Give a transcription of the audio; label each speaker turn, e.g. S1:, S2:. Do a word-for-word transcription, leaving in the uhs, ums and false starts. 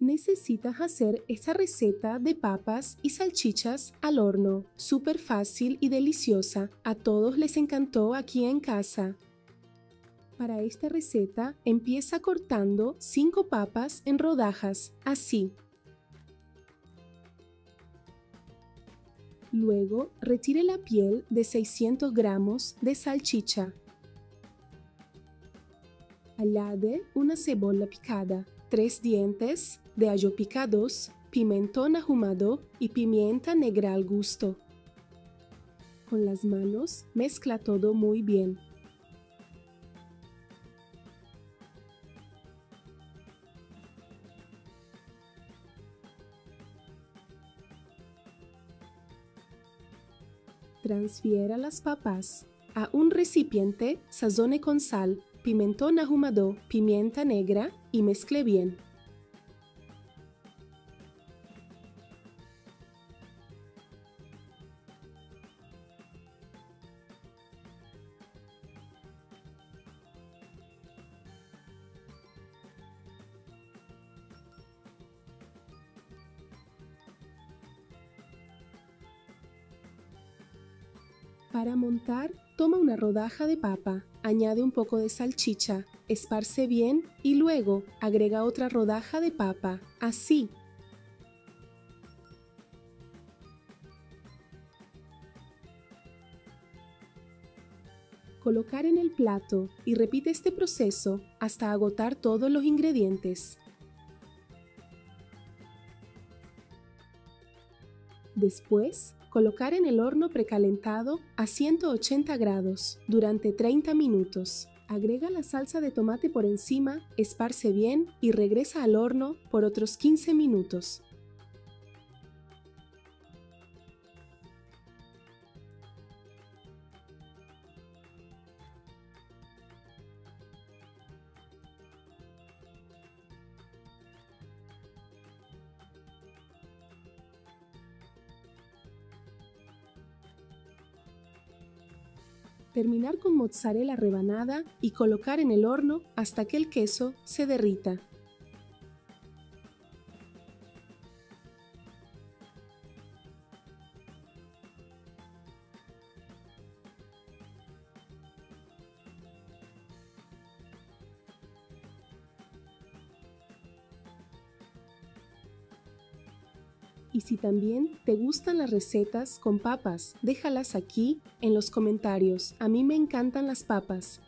S1: Necesitas hacer esta receta de papas y salchichas al horno. Súper fácil y deliciosa. A todos les encantó aquí en casa. Para esta receta, empieza cortando cinco papas en rodajas, así. Luego, retire la piel de seiscientos gramos de salchicha. Añade una cebolla picada, tres dientes de ajo picados, pimentón ahumado y pimienta negra al gusto. Con las manos, mezcla todo muy bien. Transfiera las papas a un recipiente, sazone con sal, pimentón ahumado, pimienta negra y mezcle bien. Para montar, toma una rodaja de papa, añade un poco de salchicha, esparce bien y luego agrega otra rodaja de papa, así. Colocar en el plato y repite este proceso hasta agotar todos los ingredientes. Después, colocar en el horno precalentado a ciento ochenta grados durante treinta minutos. Agrega la salsa de tomate por encima, esparce bien y regresa al horno por otros quince minutos. Terminar con mozzarella rebanada y colocar en el horno hasta que el queso se derrita. Y si también te gustan las recetas con papas, déjalas aquí en los comentarios. A mí me encantan las papas.